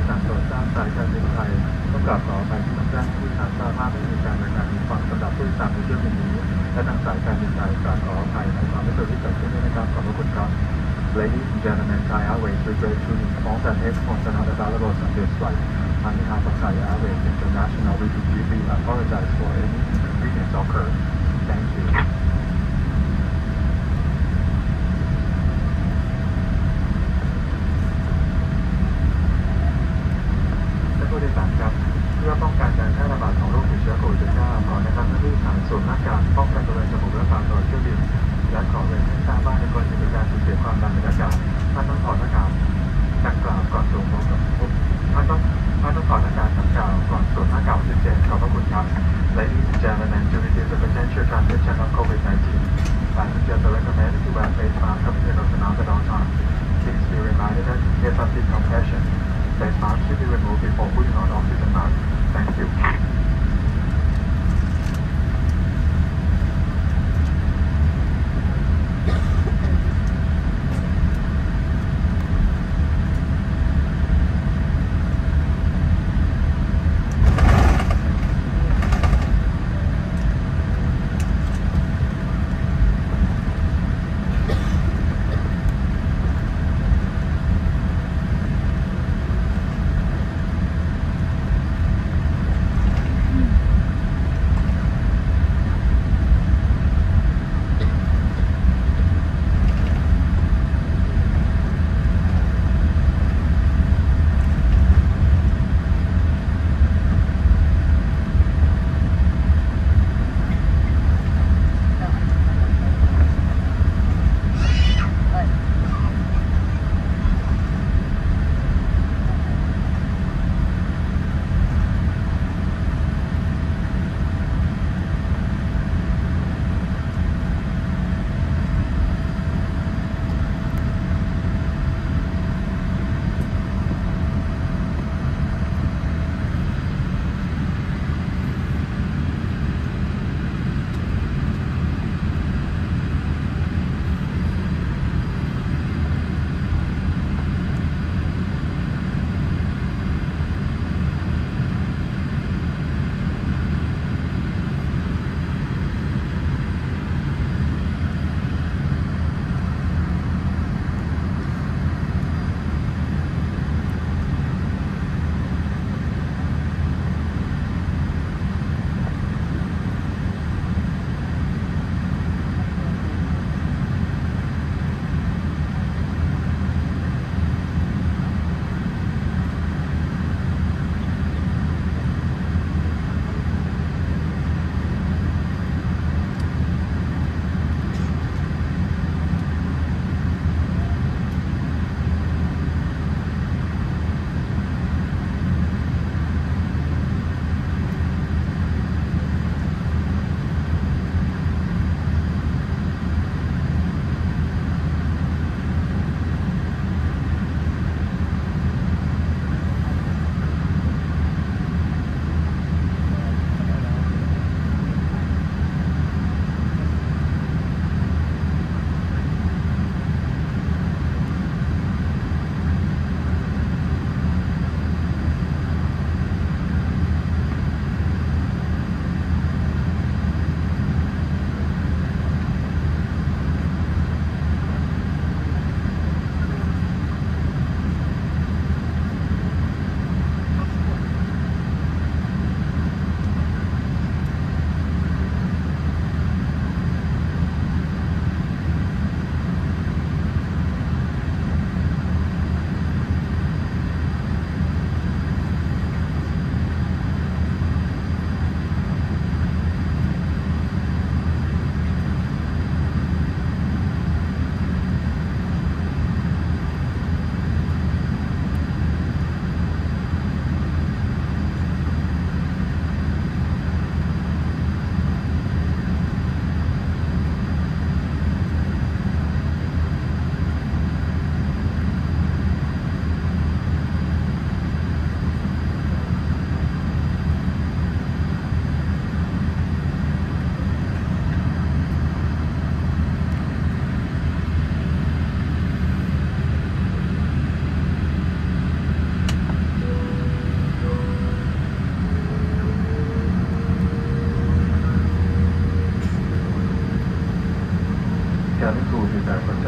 สั่งโปรดทราบสายการบินไทยต้องกราบขออภัยที่ต้องแจ้งผู้โดยสารทราบว่าไม่มีการรายงานความสำหรับผู้โดยสารในเที่ยวบินนี้และทางสายการบินไทยกราบขออภัยในความไม่สะดวกที่เกิดขึ้นด้วยนะครับขอบพระคุณครับ Ladies and gentlemen, Thai Airways regret to inform that headphones are not available on this flight. On behalf of Thai Airways International, we deeply apologize for any inconvenience occurred. Thank you. ท่านผู้โดยสารครับเพื่อป้องกันการแพร่ระบาดของโรคติดเชื้อโควิด -19 ขอแนะนำให้ผู้โดยสารสวมหน้ากากป้องกันบริเวณจมูกและปากตลอดเที่ยวบินและขอเรียนให้ทราบว่าในกรณีมีการสูญเสียความดันในอากาศท่านต้องถอดหน้ากากดังกล่าวก่อนสวมท่านต้องถอดหน้ากากดังกล่าวก่อนสวมหน้ากากออกซิเจนขอบพระคุณครับ Ladies and gentlemen, to reduce the potential transmission of COVID-19, passengers are recommended to wear face masks covering their nose and mouth at all times. Please be reminded that in case of decompression, face masks should be removed before putting on oxygen mask. Thank you.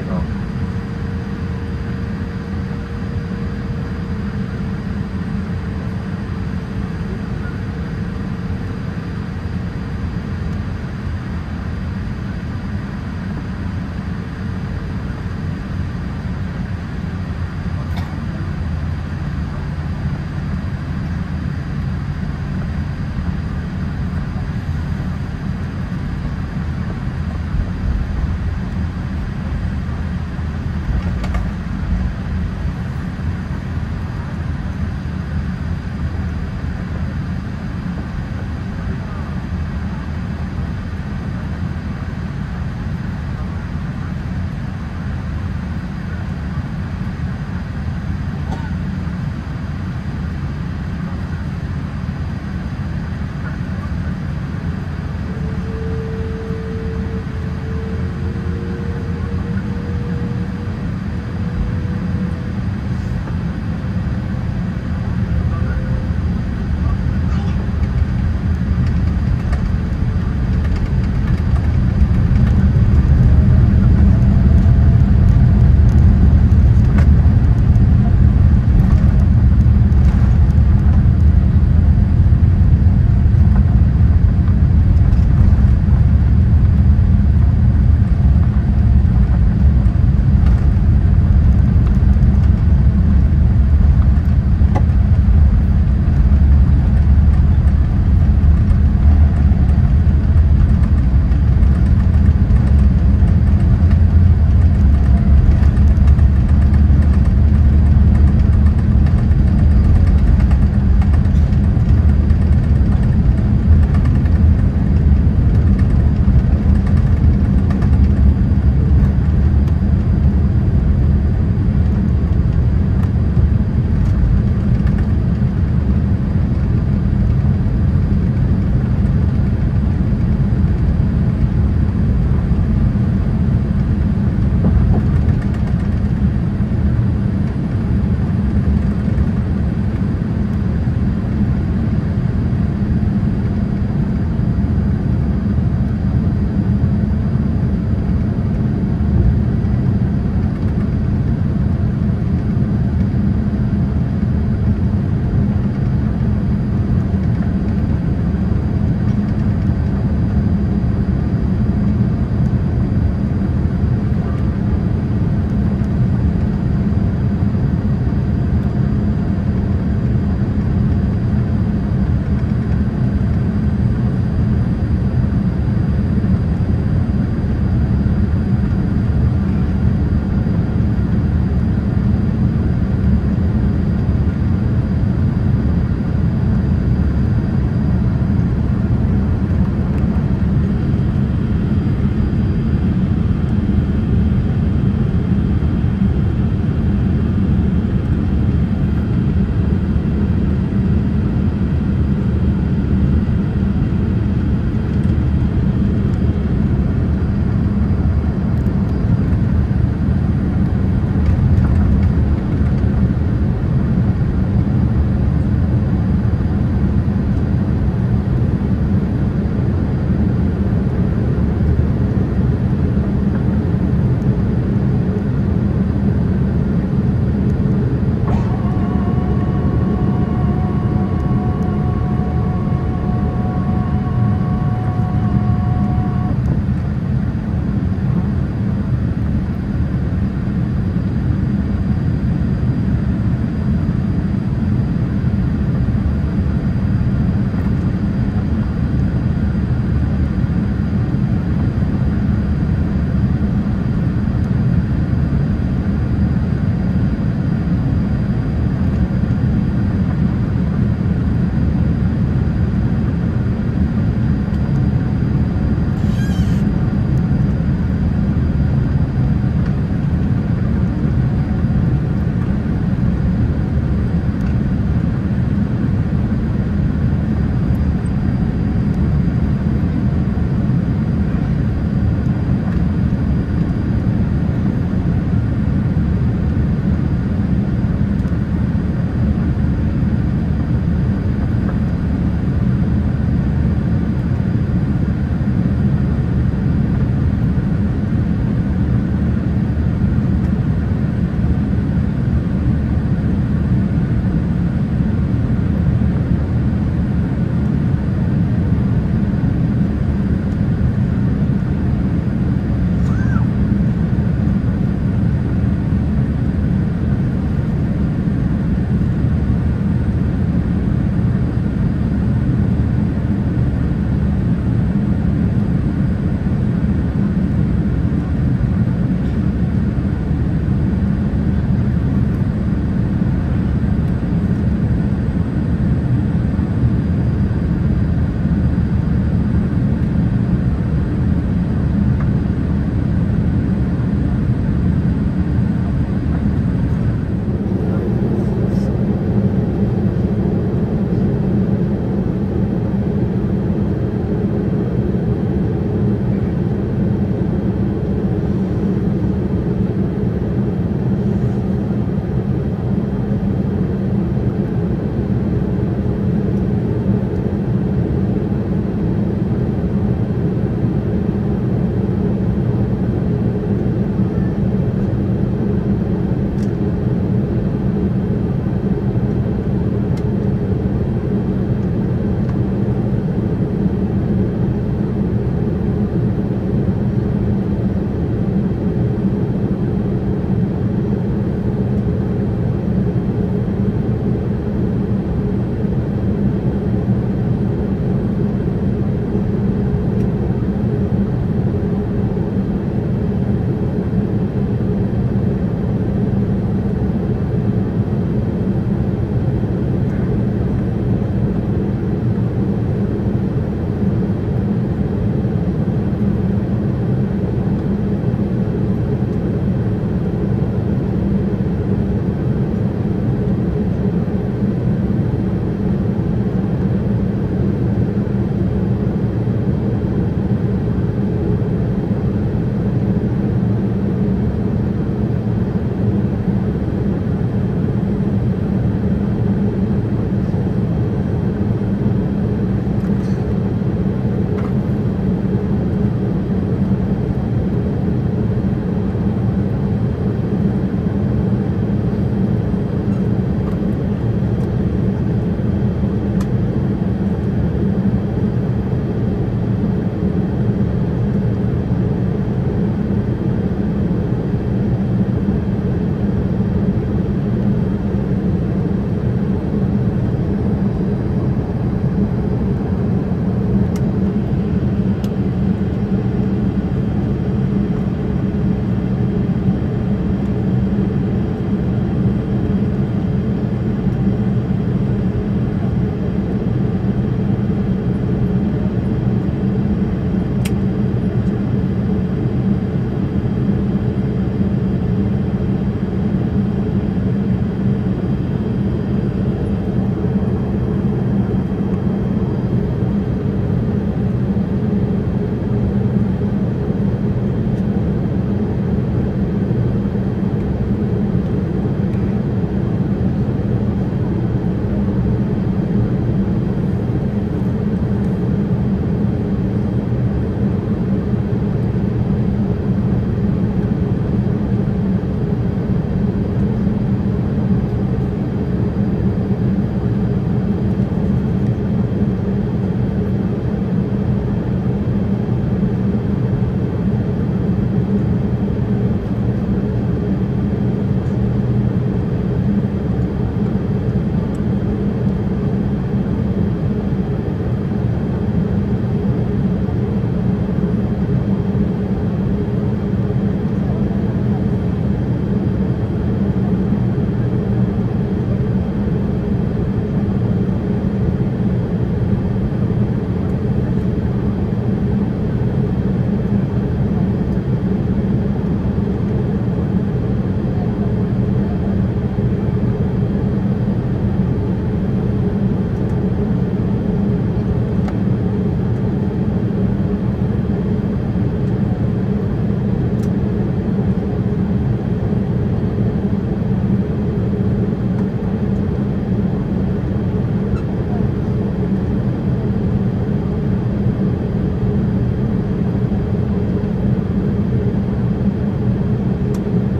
ญออก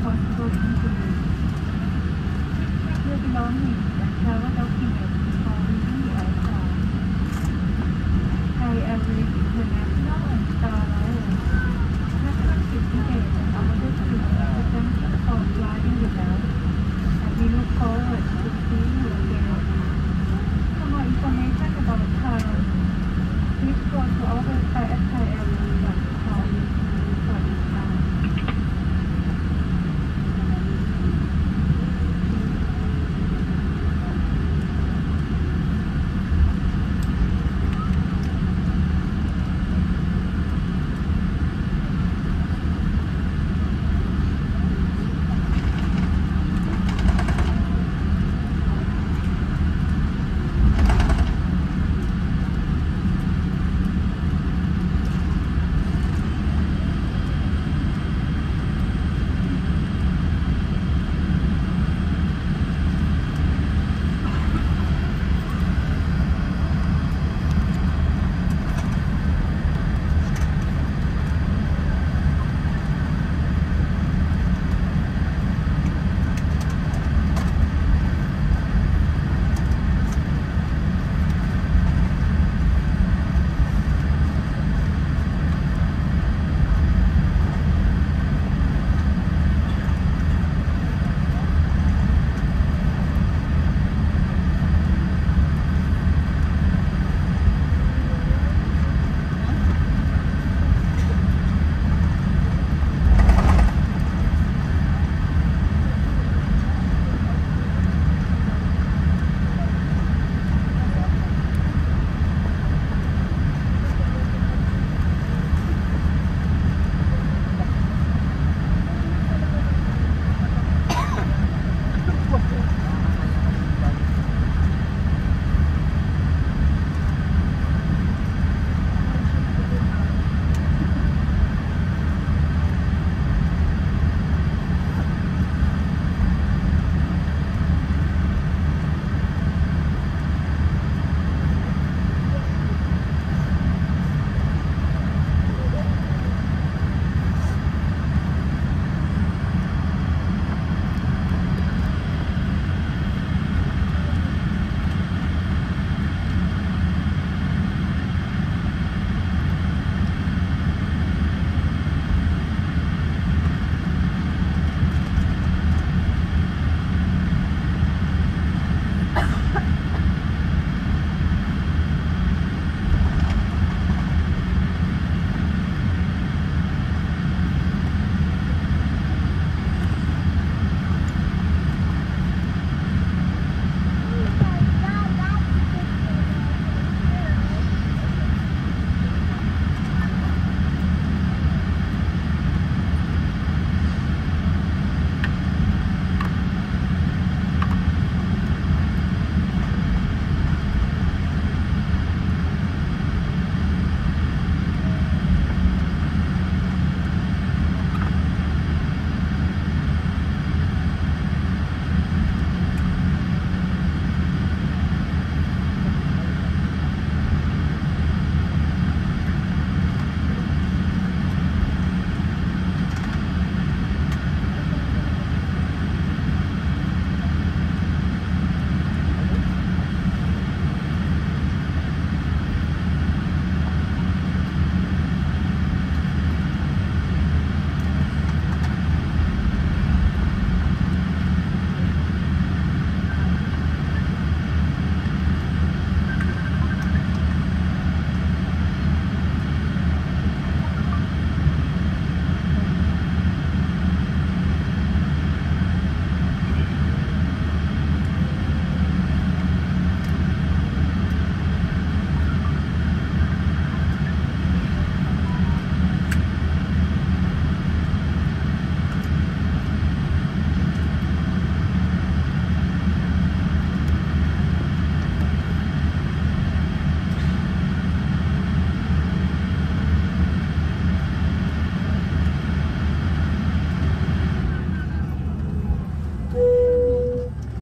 possible injury. It belonging and travel documents